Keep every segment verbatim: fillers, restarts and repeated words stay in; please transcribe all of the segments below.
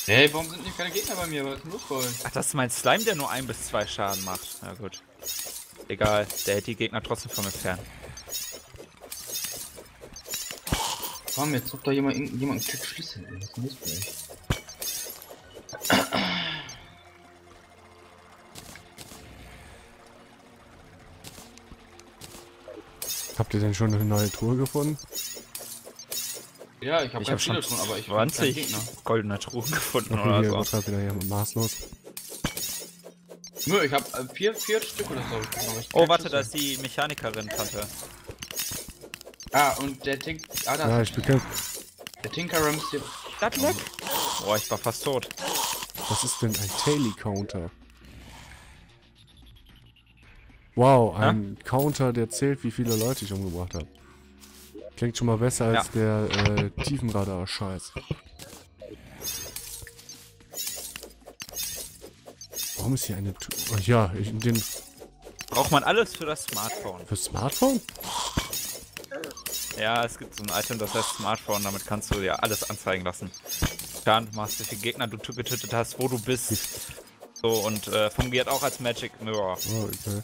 Hey, warum sind denn keine Gegner bei mir? Was ist denn los bei euch? Ach, das ist mein Slime, der nur ein bis zwei Schaden macht. Na gut. Egal, der hält die Gegner trotzdem von mir fern. Komm, jetzt sucht da jemand, jemand einen Klick Schlüssel, ey. Was ist denn los bei euch? Habt ihr denn schon eine neue Truhe gefunden? Ja, ich habe Ich habe schon Truhen, aber ich zwanzig goldene Truhen gefunden Okay, oder hier so. wird grad wieder hier maßlos. Nö, ich habe äh, vier, vier Stück oder so. Aber ich Oh, keinen warte, Schlüssel. da ist die Mechanikerin, Tante. Ah, und der Tink... Ah, da Ja, ist ich bekämpfe. der Tinkerer müsste... Das weg! Boah, ich war fast tot. Was ist denn ein Taily Counter? Wow, ein ja? Counter, der zählt, wie viele Leute ich umgebracht habe. Klingt schon mal besser als ja. der äh, Tiefenradar-Scheiß. Warum ist hier eine... Tu oh, ja, ich, den... Braucht man alles für das Smartphone. Für Smartphone? Ja, es gibt so ein Item, das heißt Smartphone, damit kannst du ja alles anzeigen lassen. Dann machst du, wie viele Gegner du getötet hast, wo du bist. So, und äh, fungiert auch als Magic Mirror. Oh, okay.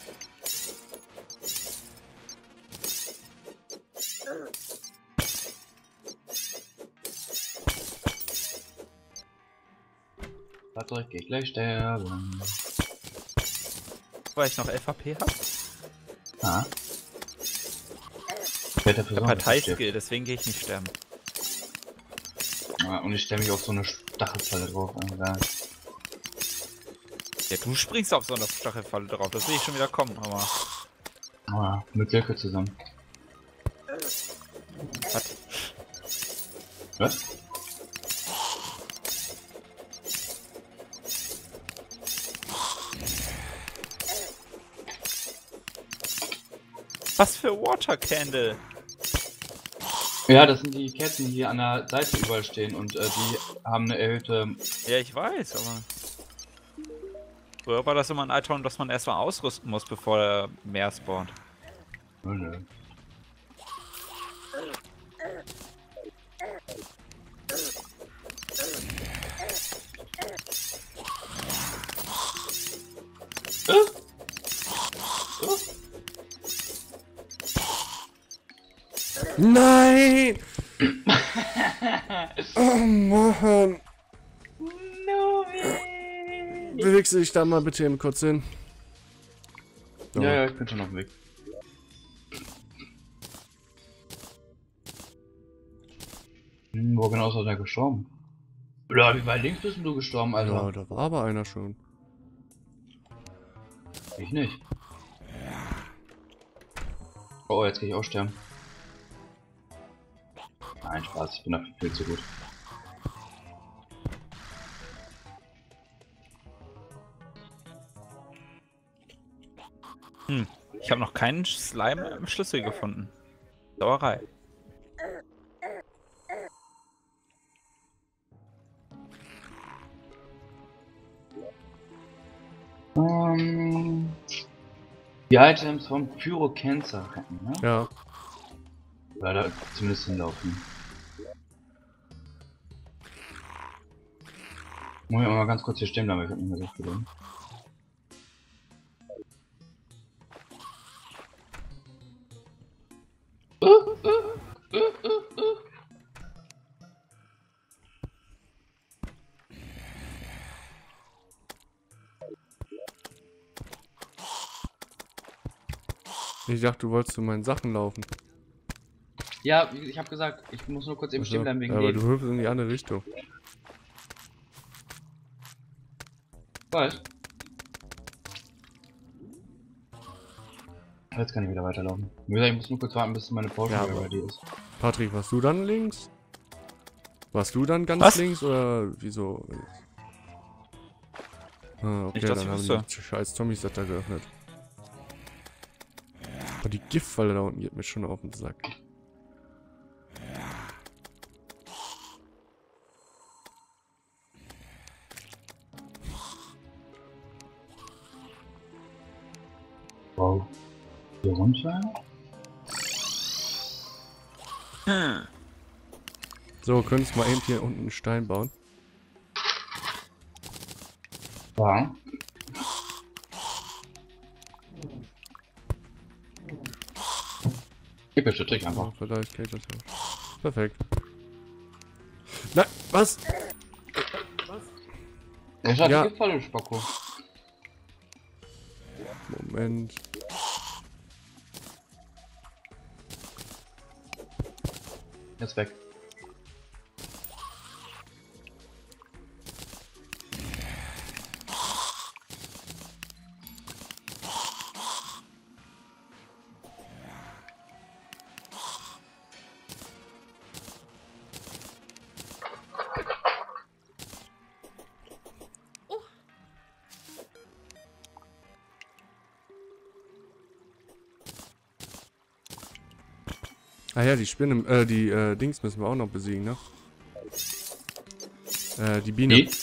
Fahrzeug geht gleich sterben. Weil ich noch L V P hab? Ah. Ich werde dafür Ich hab Parteiskill, deswegen gehe ich nicht sterben. Ja, und ich stelle mich auf so eine Stachelfalle drauf. Ja. Ja, du springst auf so eine Stachelfalle drauf, das will ich schon wieder kommen, aber... Ah, mit Silke zusammen. Was? Was? Was für Water Candle? Ja, das sind die Kerzen, die hier an der Seite überall stehen und äh, die haben eine erhöhte... Ja, ich weiß, aber... Früher war das immer ein Item, das man erstmal ausrüsten muss, bevor der Meer spawnt. Oh, nö. Nein! Oh Mann! No, Bewegst du dich da mal bitte eben kurz hin? So. Ja, ja, ich bin schon auf dem Weg. Hm, wo genau ist er denn gestorben? Oder wie weit links bist denn du gestorben, Alter? Ja, da war aber einer schon. Ich nicht. Oh, jetzt kann ich auch sterben. Nein, Spaß, ich bin dafür viel zu gut. Hm, ich habe noch keinen Slime im Schlüssel gefunden. Sauerei. Um, die Items vom Pyrocancer retten, ne? Ja. Oder da zumindest hinlaufen. Muss ich mal ganz kurz hier stehen bleiben, ich hab nicht mehr so viel drin. Ich dachte, du wolltest zu meinen Sachen laufen. Ja, ich habe gesagt, ich muss nur kurz eben Also, stehen bleiben wegen ja, aber dem. du hüpfst in die andere Richtung. Was? Jetzt kann ich wieder weiterlaufen. Wie gesagt, ich muss nur kurz warten, bis meine Porsche Ja, wieder aber- ready ist. Patrick, warst du dann links? Warst du dann ganz Was? links oder wieso? Ah, okay, Nicht, dass dann ich haben wüsste. die scheiß Zombies das da geöffnet. Aber die Giftfalle da unten geht mir schon auf den Sack. Wow. Hier runter? Hm. So, könntest du mal eben hier unten einen Stein bauen? Ja. Gib mir Trick einfach. Ja, vielleicht geht das ja. Perfekt. Nein, was? Er hat Ja. ja. Gefallen, Spacko. Moment. Jetzt weg. Ah ja, die Spinne, äh, die äh, Dings müssen wir auch noch besiegen, ne? Äh, die Biene. Die?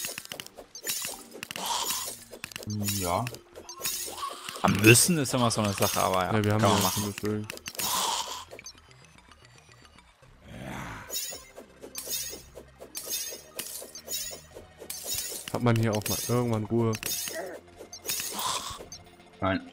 Ja. Am müssen ist immer so eine Sache, aber ja, Ja, wir haben kann ja man machen. schon befüllt. Hat man hier auch mal irgendwann Ruhe? Nein.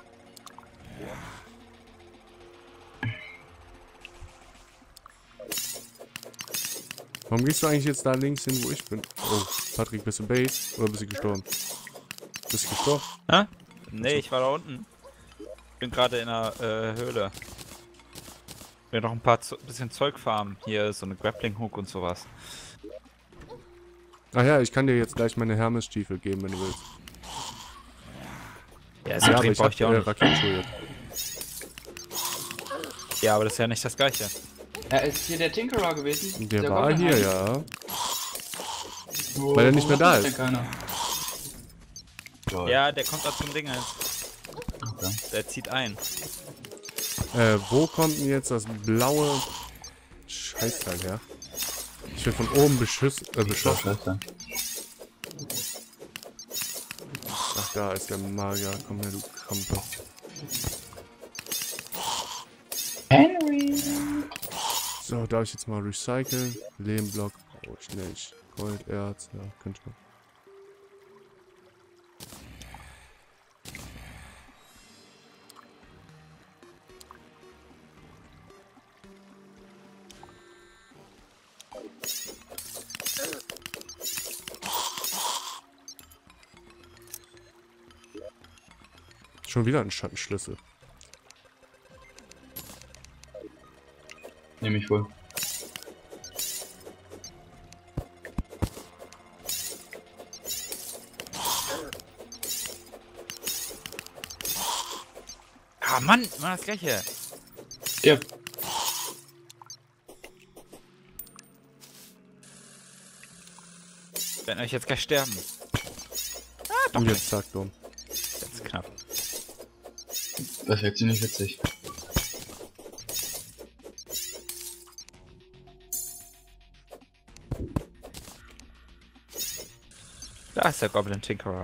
Warum gehst du eigentlich jetzt da links hin, wo ich bin? Oh, Patrick, bist du Base oder bist du gestorben? Bist du gestorben? Hä? Nee, ich war da unten. Bin gerade in einer äh, Höhle. Wir noch ein paar Zo bisschen Zeug farmen. Hier so eine Grappling Hook und sowas. Ach ja, ich kann dir jetzt gleich meine Hermes-Stiefel geben, wenn du willst. Ja, Ja, aber dringend ich brauch hab ich die auch äh, nicht. Raketenschuhe jetzt. Ja, aber das ist ja nicht das gleiche. Er ist hier der Tinkerer gewesen. Der war Goblin hier, Heim. ja. Wo, Weil er nicht wo mehr da macht ist. denn keiner? Toll. Ja, der kommt da zum Ding. Okay. Der zieht ein. Äh, wo kommt denn jetzt das blaue Scheißteil her? Ich will von oben beschuss, äh, beschossen. Scheiße. Ach, da ist der Magier. Komm her, du Krampe. Henry! So, darf ich jetzt mal recyceln? Lehmblock brauche ich nicht. Golderz, ja, könnte man. Schon wieder ein Schattenschlüssel. Nehme ich wohl. Ah, Mann, immer das gleiche. Ja. Werden euch jetzt gleich sterben. Und jetzt zack, dumm. Jetzt knapp. Das wird ziemlich witzig. Da ist der Goblin Tinkerer.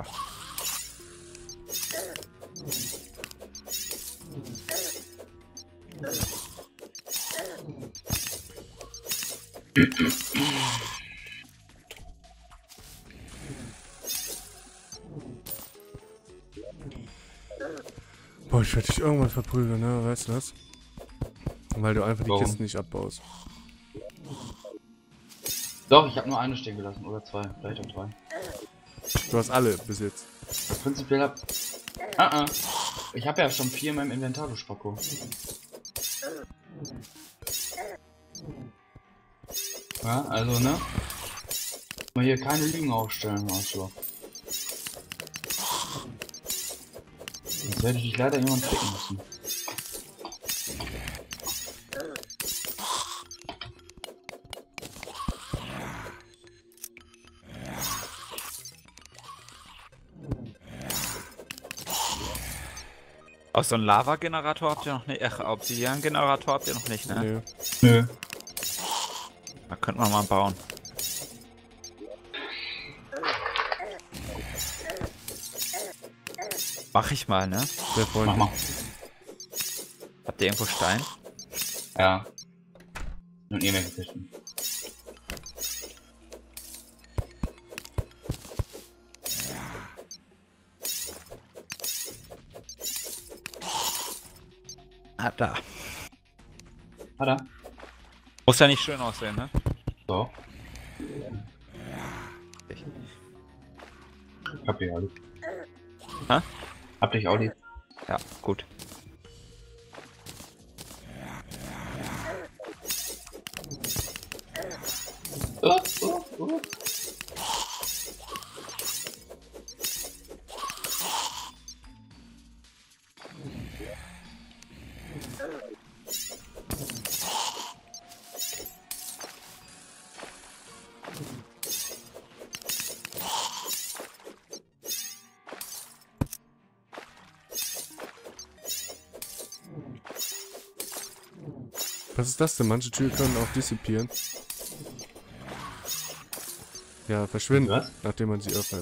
Boah, ich werde dich irgendwann verprügeln, ne? Weißt du das? Weil du einfach die Warum? Kisten nicht abbaust. Doch, ich habe nur eine stehen gelassen. Oder zwei. Vielleicht auch drei. Du hast alle bis jetzt. Prinzipiell hab... Ah, ah. Ich habe ja schon vier in meinem Inventar, du Spacko. Ja, also, ne? Mal hier keine Lügen aufstellen, Arschloch. Jetzt werde ich dich leider jemand klicken müssen. Auch so einen Lava-Generator habt ihr noch nicht. Ach, Obsidian-Generator habt ihr noch nicht, ne? Nee. Nö. Da könnte man mal bauen. Mach ich mal, ne? Sehr Mach freundlich. mal. Habt ihr irgendwo Stein? Ja. Und irgendwelche Kisten. Ah, da. Hat er? Muss ja nicht schön aussehen, ne? So. Hab ich auch lieb. Hä? Hab dich auch lieb. Ja, gut. Oh, oh, oh. Was ist das denn? Manche Türen können auch dissipieren. Ja, verschwinden, Was? nachdem man sie öffnet.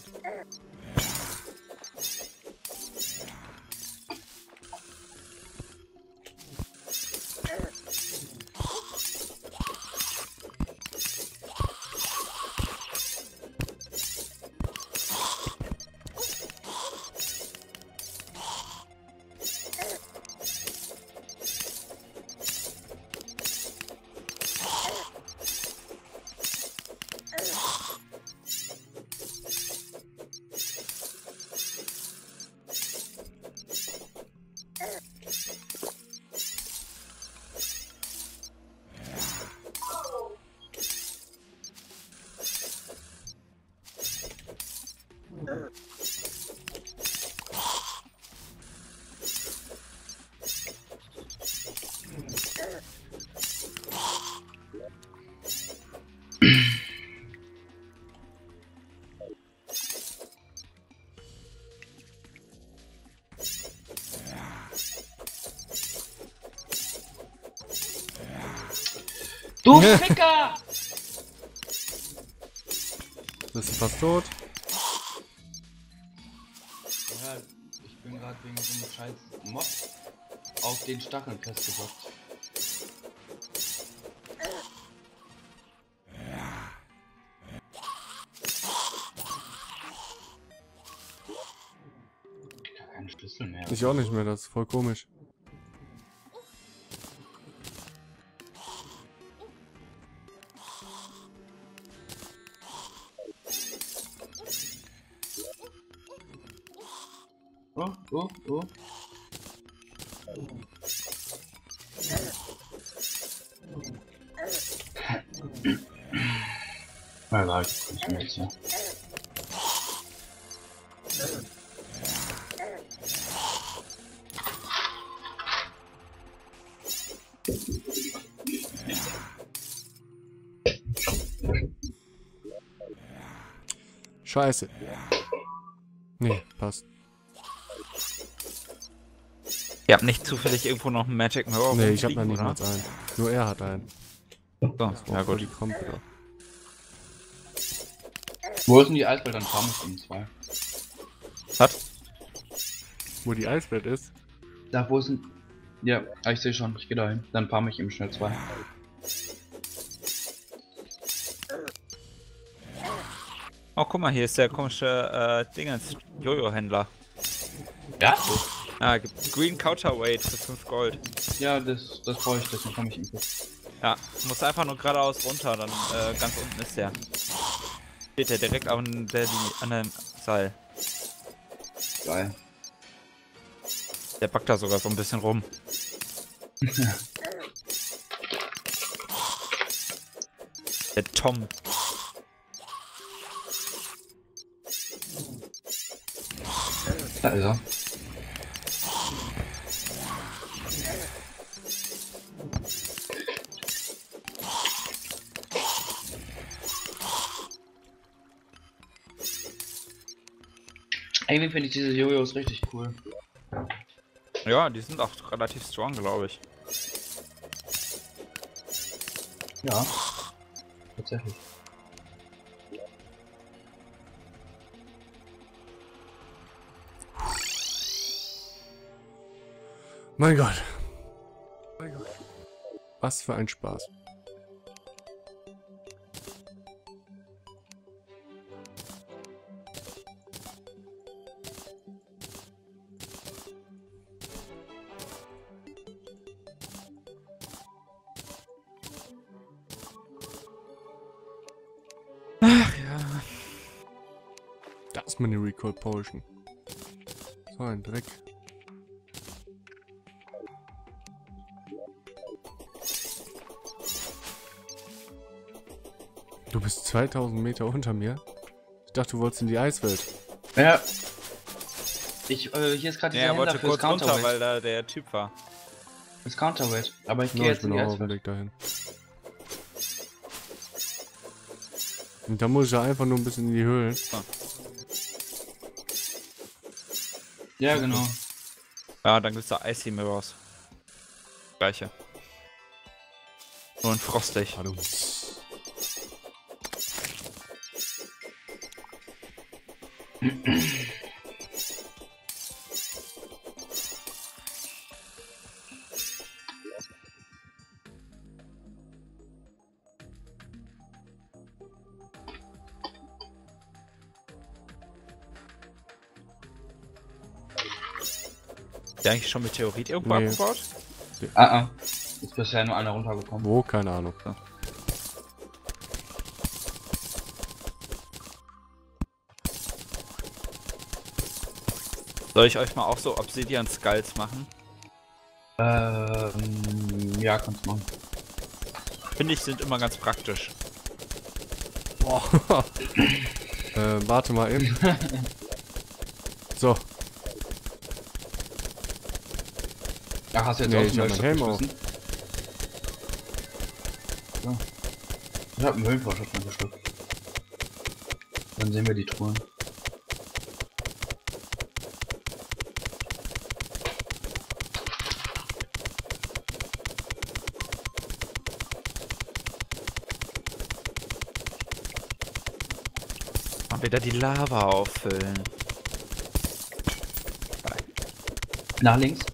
Du Ficker! Bist du fast tot? Ja, ich bin gerade wegen so einem scheiß Mob auf den Stacheln festgebockt. Ich habe keinen Schlüssel mehr. Ich auch nicht mehr, das ist voll komisch. Oh, oh, oh. Na, sag ich nicht mehr jetzt, ja. Scheiße. Nee, passt. Ihr habt nicht zufällig irgendwo noch einen Magic Mirror? Nee, ich hab da rumfliegen, nicht mal oder? einen. Nur er hat einen. So, Das war ja voll gut. die Kompe. Wo ist denn die Eiswelt? Dann fahren wir in zwei. Hat? Wo die Eiswelt ist? Da, wo ist denn... Ja, ah, ich sehe schon, ich gehe dahin. Dann farm ich eben schnell zwei. Oh, guck mal, hier ist der komische äh, Dingens, Jojo-Händler. Ja? Ah, gibt Green Counterweight für fünf Gold. Ja, das, das brauche ich, deswegen komme ich ihm. Ja, muss einfach nur geradeaus runter, dann äh, ganz unten ist der. Steht der direkt an der an dem Seil. Geil. Der backt da sogar so ein bisschen rum. Der Tom. Da ist er. Irgendwie finde ich diese Jojos richtig cool. Ja, die sind auch relativ strong, glaube ich. Ja. Tatsächlich. Mein Gott. Mein Gott. Was für ein Spaß. Erstmal eine Recall Potion. So ein Dreck. Du bist zweitausend Meter unter mir? Ich dachte, du wolltest in die Eiswelt. Ja. Ich, äh, hier ist gerade Ja, dieser er wollte Händler fürs kurz runter, weil Counterweight. da der Typ war. Fürs Counterweight. Aber ich gehe Ja, ich jetzt in bin die auch auf dem Eiswelt. Weg dahin. Und da muss ich ja einfach nur ein bisschen in die Höhlen. Ja, genau. Ja, dann gibt's da Icy Mirrors. Gleiche. Nur in frostig. Hallo. Ist der eigentlich schon mit Theorit irgendwo Nee. abgebaut? Ah, ah. Ist bisher nur einer runtergekommen. Wo? Keine Ahnung. Soll ich euch mal auch so Obsidian Skulls machen? Ähm, ja, kannst du machen. Finde ich, sind immer ganz praktisch. Boah. äh, warte mal eben. So. Ach, hast du jetzt Nee, auch ich einen hab meinen Helm Höhlenschlüssel? So. Ich hab einen Höhlenvorschlag geschluckt. Dann sehen wir die Truhen. Mal wieder die Lava auffüllen. Nach links.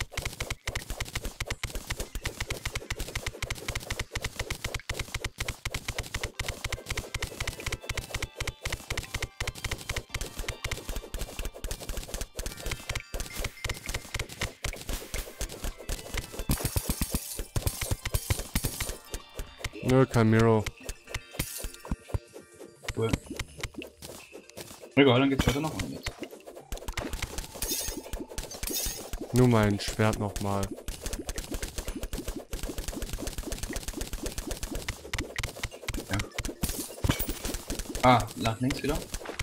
Nö, kein Miro. Cool. Egal, dann geht's weiter nach unten jetzt. Nur mein Schwert nochmal. Ah, nach links wieder.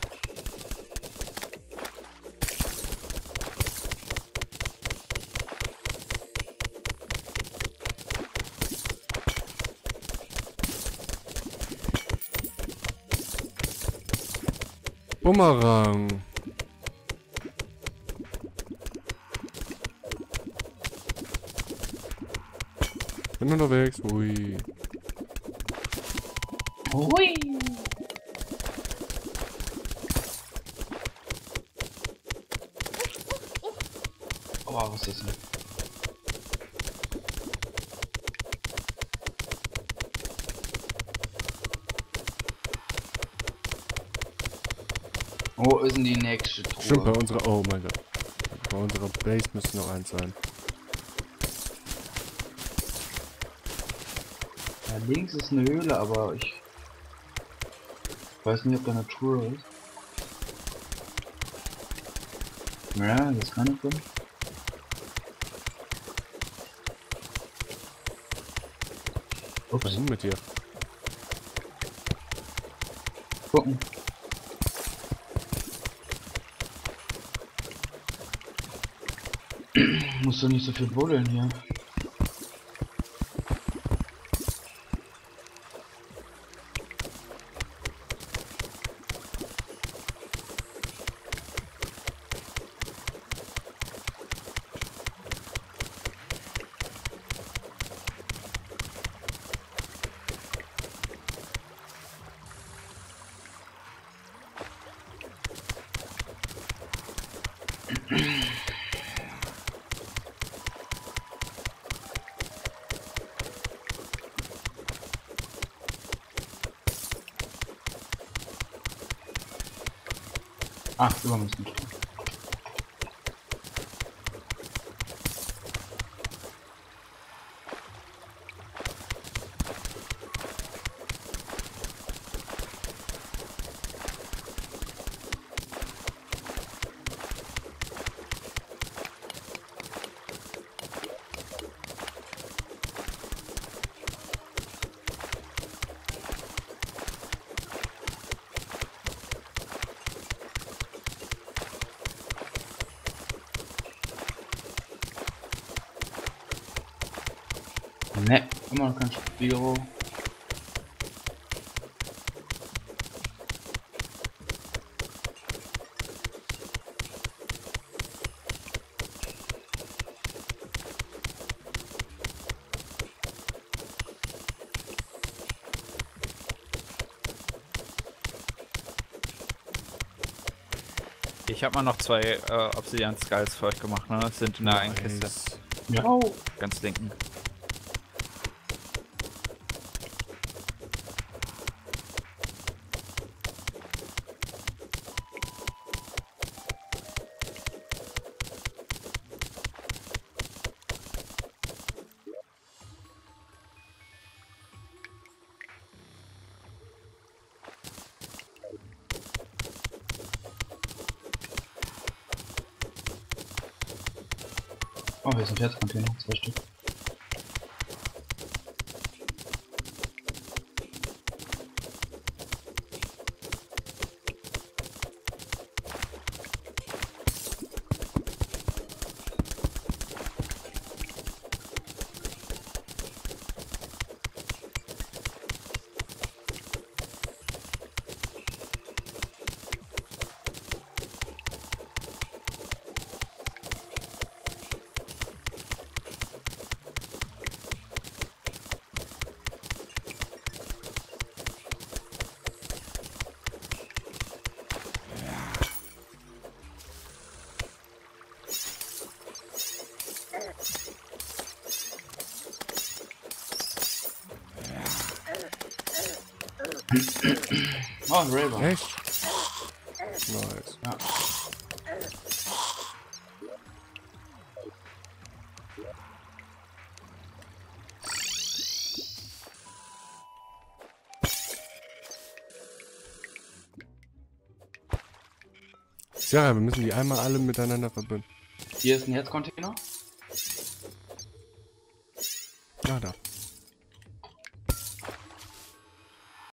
Bumerang. Bin unterwegs. Ui. Hui. Oh, was ist das denn? Wo ist denn die nächste Truhe? Stimmt, bei unserer... Oh mein Gott. Bei unserer Base müsste noch eins sein. Da links ist eine Höhle, aber ich weiß nicht, ob da eine Truhe ist. Ja, das kann ich drin. Was ist denn mit dir? Gucken. Musst du nicht so viel buddeln hier. Ach, über müssen. Ne, immer noch kein Figaro. Ich habe mal noch zwei äh, Obsidian Skulls für euch gemacht, ne? Das sind in der einen Kiste. Ja. Oh. Ganz linken. Oh, hier sind jetzt Container, zwei Stück. Oh, ein Raver. Echt? Nice. Ja. Ja, wir müssen die einmal alle miteinander verbinden. Hier ist ein Herzcontainer.